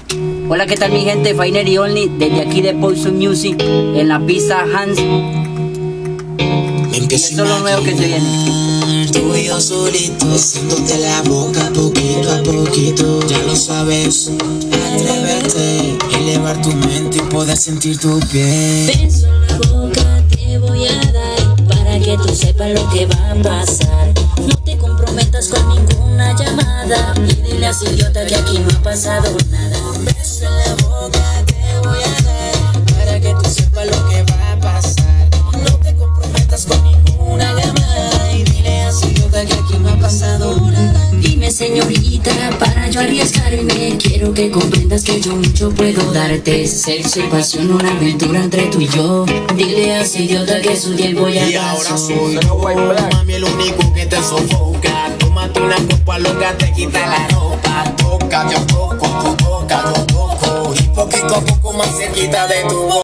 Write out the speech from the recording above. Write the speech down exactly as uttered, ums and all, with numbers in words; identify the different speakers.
Speaker 1: Hola, ¿qué tal mi gente? Finer y Only, desde aquí de Poison Music, en la pista Hans. Y esto es lo nuevo que se viene.
Speaker 2: Tú y yo solitos, besándote la boca poquito a poquito. Ya lo sabes, atrévete, elevar tu mente y poder sentir tu piel.
Speaker 3: Beso en la boca te voy a dar, para que tú sepas lo que va a pasar. No te comprometas con ninguna llamada, y dile a ese idiota que aquí no ha pasado nada.
Speaker 2: Beso en la boca te voy a dar, para que tú sepas lo que va a pasar. No te comprometas con ninguna llamada, y dile a ese idiota que aquí no ha pasado nada.
Speaker 3: Dime, señorita, para yo arriesgarme, quiero que comprendas que yo mucho puedo darte. Sexo y pasión, una aventura entre tú y yo. Dile a ese idiota que su tiempo ya
Speaker 2: Y ahora
Speaker 3: pasó.
Speaker 2: soy yo, mami, el único que te sofoca. Tómate una copa loca, te quita la ropa. Toca, yo toco, tú toca, yo toco, y poquito a poco más cerquita de tu boca.